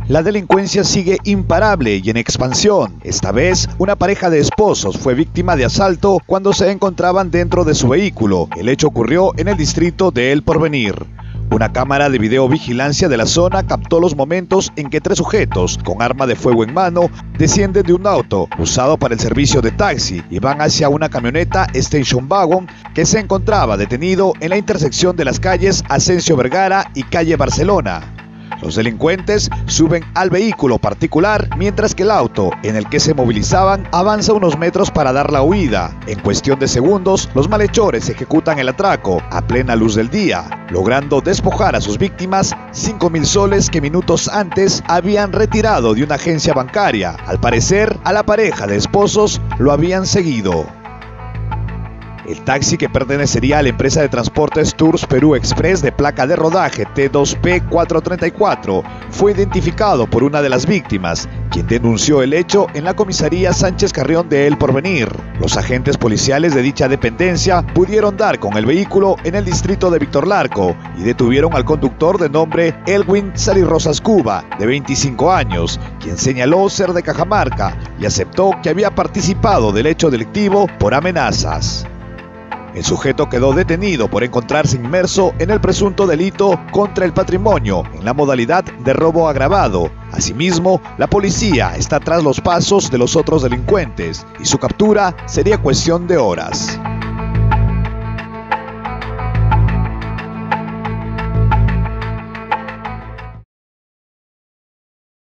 La delincuencia sigue imparable y en expansión. Esta vez, una pareja de esposos fue víctima de asalto cuando se encontraban dentro de su vehículo. El hecho ocurrió en el distrito de El Porvenir. Una cámara de videovigilancia de la zona captó los momentos en que 3 sujetos, con arma de fuego en mano, descienden de un auto usado para el servicio de taxi y van hacia una camioneta Station Wagon que se encontraba detenido en la intersección de las calles Asensio Vergara y calle Barcelona. Los delincuentes suben al vehículo particular mientras que el auto en el que se movilizaban avanza unos metros para dar la huida. En cuestión de segundos, los malhechores ejecutan el atraco a plena luz del día, logrando despojar a sus víctimas 5.000 soles que minutos antes habían retirado de una agencia bancaria. Al parecer, a la pareja de esposos lo habían seguido. El taxi, que pertenecería a la empresa de transportes Tours Perú Express de placa de rodaje T2P434, fue identificado por una de las víctimas, quien denunció el hecho en la comisaría Sánchez Carrión de El Porvenir. Los agentes policiales de dicha dependencia pudieron dar con el vehículo en el distrito de Víctor Larco y detuvieron al conductor de nombre Elwin Salirrosas Cuba, de 25 años, quien señaló ser de Cajamarca y aceptó que había participado del hecho delictivo por amenazas. El sujeto quedó detenido por encontrarse inmerso en el presunto delito contra el patrimonio en la modalidad de robo agravado. Asimismo, la policía está tras los pasos de los otros delincuentes y su captura sería cuestión de horas.